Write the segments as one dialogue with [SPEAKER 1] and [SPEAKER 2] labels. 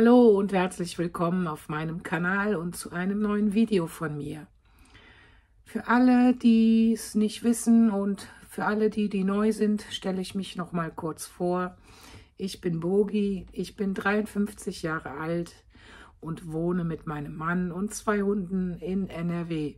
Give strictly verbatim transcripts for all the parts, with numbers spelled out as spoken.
[SPEAKER 1] Hallo und herzlich willkommen auf meinem Kanal und zu einem neuen Video von mir. Für alle, die es nicht wissen und für alle, die, die neu sind, stelle ich mich noch mal kurz vor. Ich bin Bogi, ich bin dreiundfünfzig Jahre alt und wohne mit meinem Mann und zwei Hunden in N R W.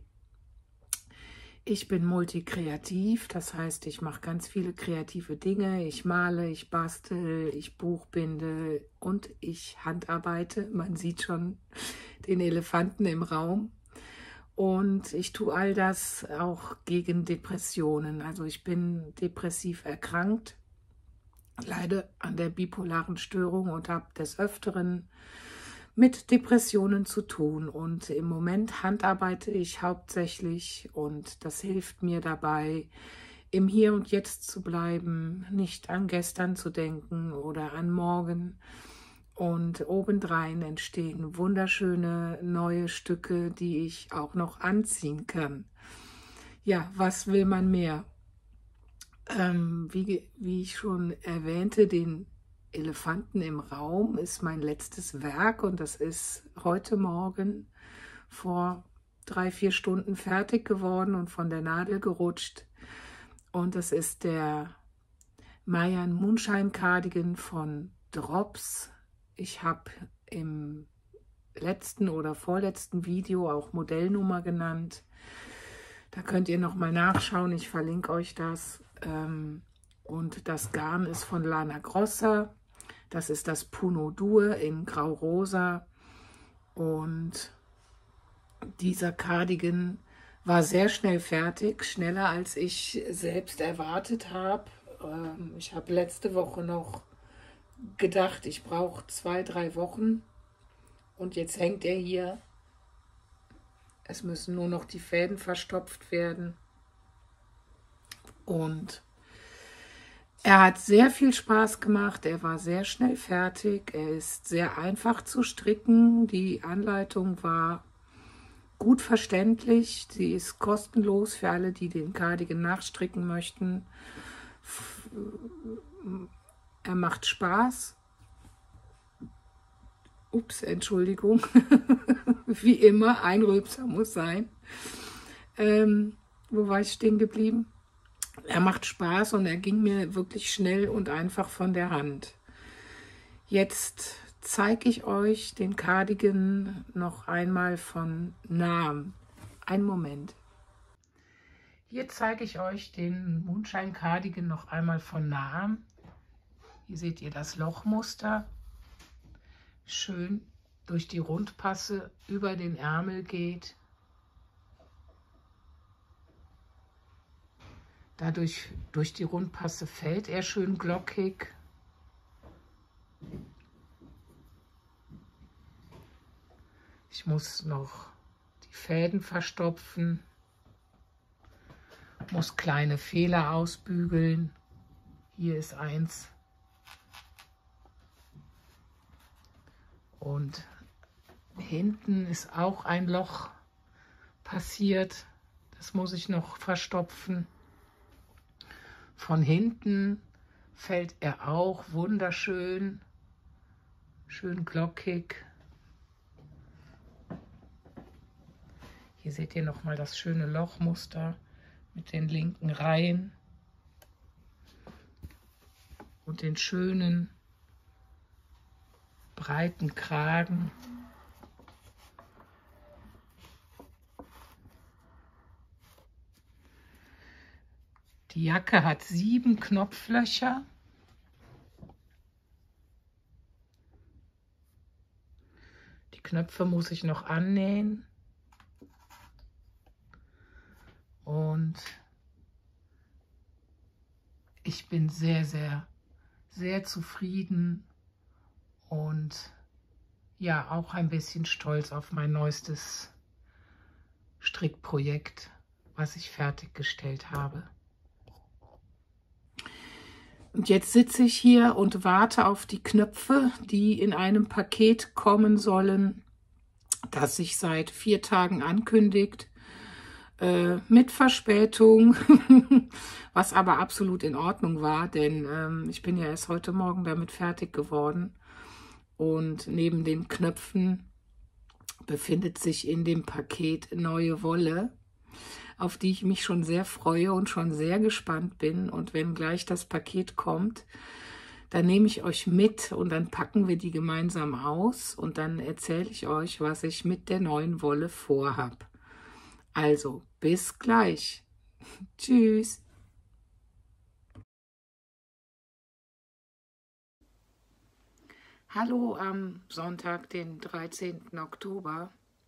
[SPEAKER 1] Ich bin multikreativ, das heißt, ich mache ganz viele kreative Dinge. Ich male, ich bastel, ich buchbinde und ich handarbeite. Man sieht schon den Elefanten im Raum. Und ich tue all das auch gegen Depressionen. Also ich bin depressiv erkrankt, leide an der bipolaren Störung und habe des Öfteren mit Depressionen zu tun. Und im Moment handarbeite ich hauptsächlich und das hilft mir dabei, im Hier und Jetzt zu bleiben, nicht an gestern zu denken oder an morgen. Und obendrein entstehen wunderschöne neue Stücke, die ich auch noch anziehen kann. Ja, was will man mehr? Ähm, wie, wie ich schon erwähnte, den Elefanten im Raum ist mein letztes Werk und das ist heute Morgen vor drei, vier Stunden fertig geworden und von der Nadel gerutscht. Und das ist der Mayan Moonshine Cardigan von Drops. Ich habe im letzten oder vorletzten Video auch Modellnummer genannt. Da könnt ihr noch mal nachschauen, ich verlinke euch das. Und das Garn ist von Lana Grossa. Das ist das Puno Due in Grau-Rosa. Und dieser Cardigan war sehr schnell fertig, schneller als ich selbst erwartet habe. Ich habe letzte Woche noch gedacht, ich brauche zwei, drei Wochen. Und jetzt hängt er hier. Es müssen nur noch die Fäden verstopft werden. Und er hat sehr viel Spaß gemacht, er war sehr schnell fertig, er ist sehr einfach zu stricken, die Anleitung war gut verständlich, sie ist kostenlos für alle, die den Cardigan nachstricken möchten. Er macht Spaß. Ups, Entschuldigung, wie immer, ein Rülpser muss sein. Ähm, wo war ich stehen geblieben? Er macht Spaß und er ging mir wirklich schnell und einfach von der Hand. Jetzt zeige ich euch den Cardigan noch einmal von nahem. Einen Moment. Hier zeige ich euch den Moonshine Cardigan noch einmal von nahem. Hier seht ihr das Lochmuster. Schön durch die Rundpasse über den Ärmel geht. Dadurch, durch die Rundpasse fällt er schön glockig. Ich muss noch die Fäden verstopfen, muss kleine Fehler ausbügeln. Hier ist eins. Und hinten ist auch ein Loch passiert. Das muss ich noch verstopfen. Von hinten fällt er auch wunderschön, schön glockig. Hier seht ihr nochmal das schöne Lochmuster mit den linken Reihen und den schönen breiten Kragen. Die Jacke hat sieben Knopflöcher. Die Knöpfe muss ich noch annähen. Und ich bin sehr, sehr, sehr zufrieden und ja, auch ein bisschen stolz auf mein neuestes Strickprojekt, was ich fertiggestellt habe. Und jetzt sitze ich hier und warte auf die Knöpfe, die in einem Paket kommen sollen, das sich seit vier Tagen ankündigt, äh, mit Verspätung, was aber absolut in Ordnung war, denn ähm, ich bin ja erst heute Morgen damit fertig geworden. Und neben den Knöpfen befindet sich in dem Paket neue Wolle, auf die ich mich schon sehr freue und schon sehr gespannt bin. Und wenn gleich das Paket kommt, dann nehme ich euch mit und dann packen wir die gemeinsam aus und dann erzähle ich euch, was ich mit der neuen Wolle vorhab. Also, bis gleich. Tschüss. Hallo am Sonntag, den dreizehnten Oktober.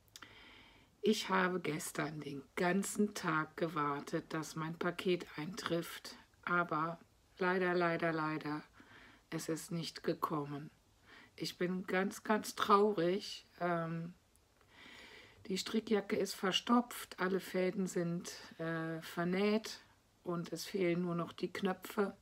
[SPEAKER 1] Ich habe gestern den ganzen Tag gewartet, dass mein Paket eintrifft, aber leider, leider, leider, es ist nicht gekommen. Ich bin ganz, ganz traurig. Ähm, die Strickjacke ist verstopft, alle Fäden sind äh, vernäht und es fehlen nur noch die Knöpfe.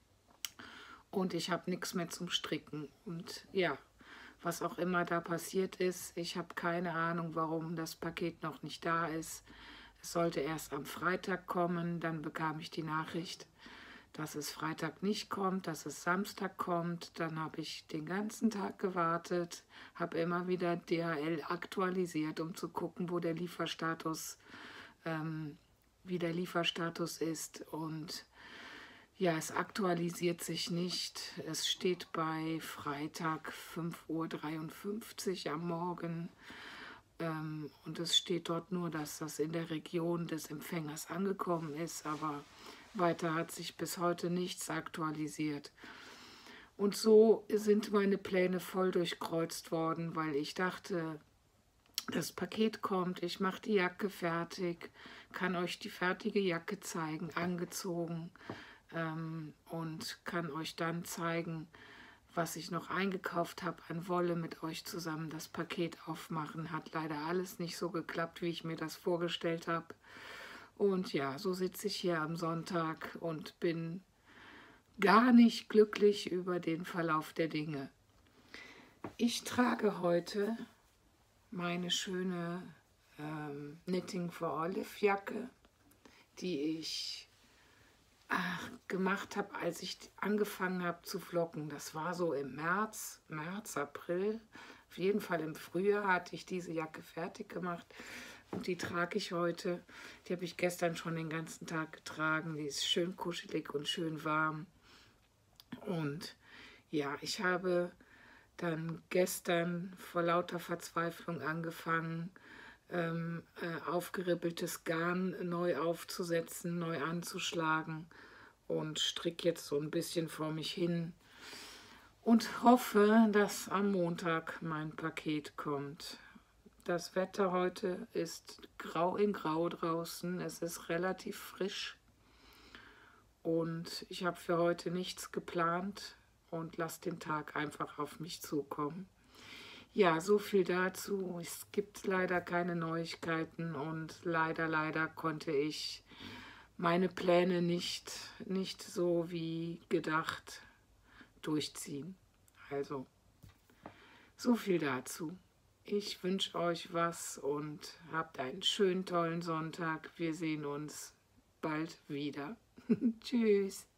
[SPEAKER 1] Und ich habe nichts mehr zum Stricken. Und ja, was auch immer da passiert ist, ich habe keine Ahnung, warum das Paket noch nicht da ist. Es sollte erst am Freitag kommen, dann bekam ich die Nachricht, dass es Freitag nicht kommt, dass es Samstag kommt. Dann habe ich den ganzen Tag gewartet, habe immer wieder D H L aktualisiert, um zu gucken, wo der Lieferstatus, ähm, wie der Lieferstatus ist. Und ja, es aktualisiert sich nicht. Es steht bei Freitag fünf Uhr dreiundfünfzig am Morgen ähm, und es steht dort nur, dass das in der Region des Empfängers angekommen ist, aber weiter hat sich bis heute nichts aktualisiert. Und so sind meine Pläne voll durchkreuzt worden, weil ich dachte, das Paket kommt, ich mache die Jacke fertig, kann euch die fertige Jacke zeigen, angezogen. Ähm, und kann euch dann zeigen, was ich noch eingekauft habe an Wolle, mit euch zusammen das Paket aufmachen. Hat leider alles nicht so geklappt, wie ich mir das vorgestellt habe. Und ja, so sitze ich hier am Sonntag und bin gar nicht glücklich über den Verlauf der Dinge. Ich trage heute meine schöne ähm, Knitting for Olive Jacke, die ich Ach, gemacht habe, als ich angefangen habe zu flocken. Das war so im März, März, April. Auf jeden Fall im Frühjahr hatte ich diese Jacke fertig gemacht und die trage ich heute. Die habe ich gestern schon den ganzen Tag getragen. Die ist schön kuschelig und schön warm. Und ja, ich habe dann gestern vor lauter Verzweiflung angefangen, Ähm, äh, aufgeribbeltes Garn neu aufzusetzen, neu anzuschlagen und stricke jetzt so ein bisschen vor mich hin und hoffe, dass am Montag mein Paket kommt. Das Wetter heute ist grau in grau draußen, es ist relativ frisch und ich habe für heute nichts geplant und lasse den Tag einfach auf mich zukommen. Ja, so viel dazu. Es gibt leider keine Neuigkeiten und leider, leider konnte ich meine Pläne nicht, nicht so wie gedacht durchziehen. Also, so viel dazu. Ich wünsche euch was und habt einen schönen, tollen Sonntag. Wir sehen uns bald wieder. Tschüss.